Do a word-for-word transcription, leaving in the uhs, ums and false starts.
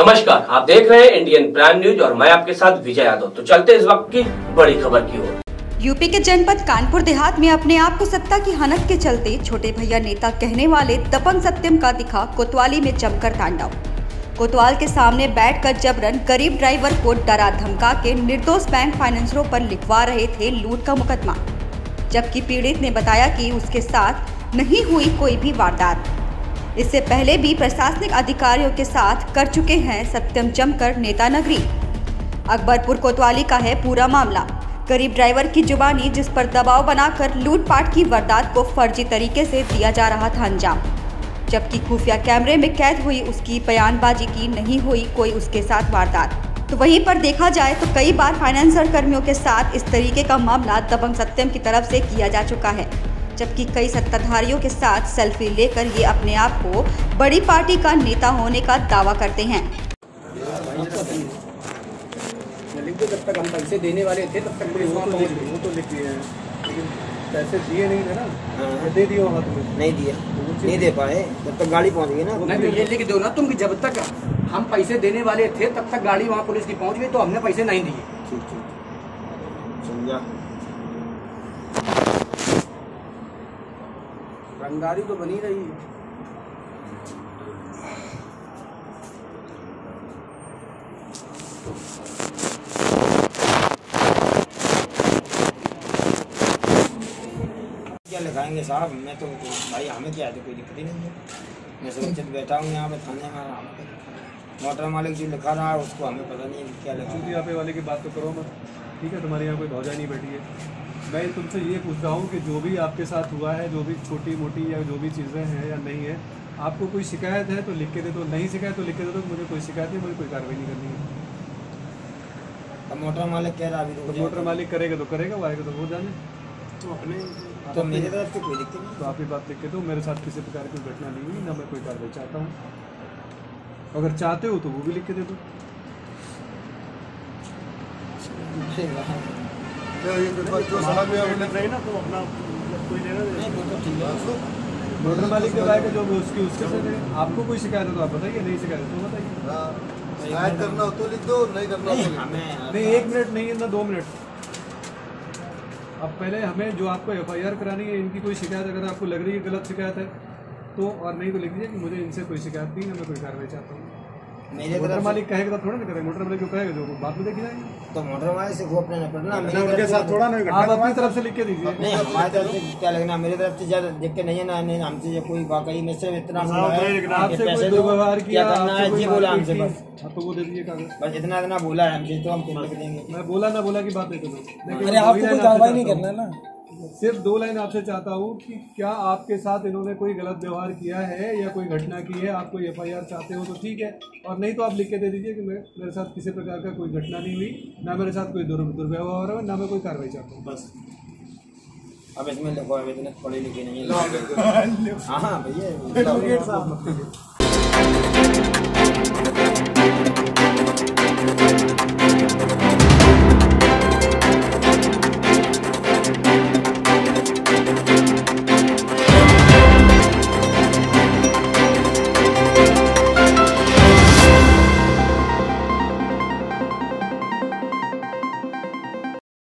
नमस्कार, आप देख रहे हैं इंडियन प्राइम न्यूज और मैं आपके साथ विजय यादव। तो चलते इस वक्त की बड़ी खबर की ओर। यूपी के जनपद कानपुर देहात में अपने आप को सत्ता की हनक के चलते छोटे भैया नेता कहने वाले दबंग सत्यम का दिखा कोतवाली में जमकर तांडव। कोतवाल के सामने बैठकर जबरन गरीब ड्राइवर को डरा धमका के निर्दोष बैंक फाइनेंसरों पर लिखवा रहे थे लूट का मुकदमा, जबकि पीड़ित ने बताया कि उसके साथ नहीं हुई कोई भी वारदात। इससे पहले भी प्रशासनिक अधिकारियों के साथ कर चुके हैं सत्यम जमकर नेता नगरी। अकबरपुर कोतवाली का है पूरा मामला। गरीब ड्राइवर की जुबानी, जिस पर दबाव बनाकर लूटपाट की वारदात को फर्जी तरीके से दिया जा रहा था अंजाम, जबकि खुफिया कैमरे में कैद हुई उसकी बयानबाजी की नहीं हुई कोई उसके साथ वारदात। तो वहीं पर देखा जाए तो कई बार फाइनेंसर कर्मियों के साथ इस तरीके का मामला दबंग सत्यम की तरफ से किया जा चुका है, जबकि कई सत्ताधारियों के साथ सेल्फी लेकर ये अपने आप को बड़ी पार्टी का नेता होने का दावा करते हैं। जब तक हम पैसे देने वाले थे तब तक पुलिस वहाँ पहुँच गई। वो तो लिख दिए हैं, लेकिन पैसे दिए नहीं थे ना। हाँ। दे दिए वहाँ तुम्हें नहीं दिया, नहीं दे पाए जब तक गाड़ी पहुँच गई ना। नहीं तो ये लिख दो ना तुम कि जब तक हम पैसे देने वाले थे तब तक गाड़ी वहाँ पुलिस की पहुँच गई तो हमने पैसे नहीं दिए। ठीक ठीक समझा। रंगदारी तो बनी रही है। क्या लिखाएंगे साहब, मैं तो भाई हमें क्या है, तो कोई दिक्कत ही नहीं है। मैं सुरक्षित बैठा हूँ यहाँ पे थाने में। मोटर मालिक जो लिखा रहा है उसको हमें पता नहीं क्या लिखा। यहाँ पे वाले की बात तो करो मत, ठीक है। तुम्हारे यहाँ कोई भौजा नहीं बैठी है। मैं तुमसे ये पूछ रहा हूँ कि जो भी आपके साथ हुआ है, जो भी छोटी मोटी या जो भी चीज़ें हैं या नहीं है, आपको कोई शिकायत है तो लिख के दे दो, नहीं शिकायत तो लिख के दे दो। मुझे कोई शिकायत नहीं, मुझे कोई कार्रवाई नहीं करनी है। अब मोटर मालिक कह रहा है, अभी मोटर मालिक करेगा तो करेगा, वो आएगा तो वो जाने। तो अपने तो मेरे तरफ से कोई दिक्कत नहीं। तो आप ही बात लिख के दो, मेरे साथ किसी प्रकार की घटना नहीं हुई, ना मैं कोई कार्रवाई चाहता हूँ। अगर चाहते हो तो वो भी लिख के दे दो। मोटर मालिक के बारे जो उसकी उसके से आपको कोई शिकायत है तो आप बताइए, नहीं शिकायत तो बताइए। शिकायत करना हो तो लिख दो, नहीं करना हो नहीं। एक मिनट नहीं है ना, दो मिनट। अब पहले हमें जो आपको एफ आई आर करानी है, इनकी कोई शिकायत अगर आपको लग रही है गलत शिकायत है तो, और नहीं तो लिख दीजिए कि मुझे इनसे कोई शिकायत नहीं है, मैं कोई कार्रवाई चाहता हूँ। मेरे मोटर मालिक कहेगा तो थोड़ा नहीं करेगा, मोटर मालिक जो कहेगा जो बात में देखी जाएगी। तो मोटर मालिक से वो अपने पड़ना, मेरे साथ थोड़ा नहीं, आप अपनी तरफ से लिख के दीजिए। नहीं हमारी तरफ से क्या लगना, मेरी तरफ से ज्यादा देख के नहीं है ना, नहीं हमसे कोई वाकई में से इतना आपसे कोई दुर्व्यवहार किया ये बोला हमसे, बस तो वो दे दीजिए कागज, बस इतना इतना बोला है हमसे तो हम लिख देंगे। मैं बोला ना बोला की बात नहीं करूँ, अरे आपको कोई कार्रवाई नहीं करना ना। सिर्फ दो लाइन आपसे चाहता हूँ कि क्या आपके साथ इन्होंने कोई गलत व्यवहार किया है या कोई घटना की है, आप कोई एफ आई आर चाहते हो तो ठीक है, और नहीं तो आप लिख के दे दीजिए कि मैं मेरे साथ किसी प्रकार का कोई घटना नहीं हुई, ना मेरे साथ कोई दुर दुर्व्यवहार हो, ना मैं कोई कार्रवाई चाहता हूँ, बस। अब इसमें लिखो, अब इतने पढ़े लिखे नहीं है। हाँ भैया